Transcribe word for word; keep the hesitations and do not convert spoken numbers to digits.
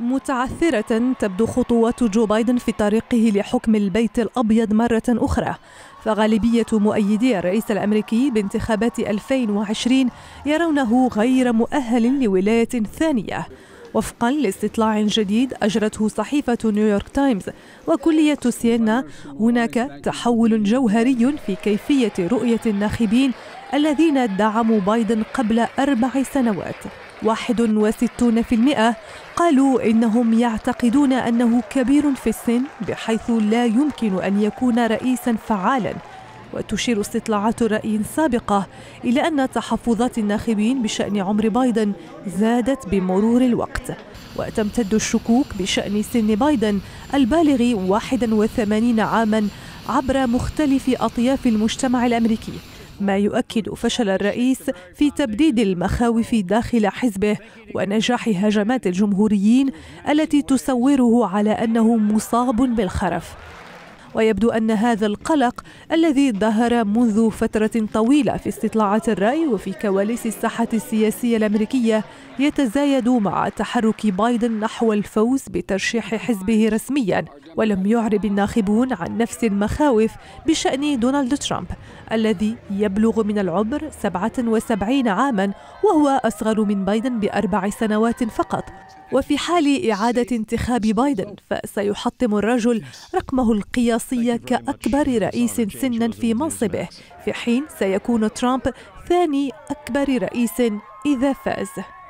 متعثرة تبدو خطوات جو بايدن في طريقه لحكم البيت الأبيض مرة أخرى، فغالبية مؤيدي الرئيس الأمريكي بانتخابات ألفين وعشرين يرونه غير مؤهل لولاية ثانية، وفقا لاستطلاع جديد أجرته صحيفة نيويورك تايمز وكلية سيينا. هناك تحول جوهري في كيفية رؤية الناخبين الذين دعموا بايدن قبل أربع سنوات. واحد وستون بالمئة قالوا إنهم يعتقدون أنه كبير في السن بحيث لا يمكن أن يكون رئيساً فعالاً. وتشير استطلاعات رأي سابقة إلى أن تحفظات الناخبين بشأن عمر بايدن زادت بمرور الوقت، وتمتد الشكوك بشأن سن بايدن البالغ واحد وثمانين عاماً عبر مختلف أطياف المجتمع الأمريكي، ما يؤكد فشل الرئيس في تبديد المخاوف داخل حزبه ونجاح هجمات الجمهوريين التي تصوره على أنه مصاب بالخرف. ويبدو أن هذا القلق الذي ظهر منذ فترة طويلة في استطلاعات الرأي وفي كواليس الساحة السياسية الأمريكية يتزايد مع تحرك بايدن نحو الفوز بترشيح حزبه رسمياً. ولم يعرب الناخبون عن نفس المخاوف بشأن دونالد ترامب الذي يبلغ من العمر سبعة وسبعين عاماً وهو أصغر من بايدن بأربع سنوات فقط. وفي حال إعادة انتخاب بايدن فسيحطم الرجل رقمه القياسي كأكبر رئيس سناً في منصبه، في حين سيكون ترامب ثاني أكبر رئيس إذا فاز.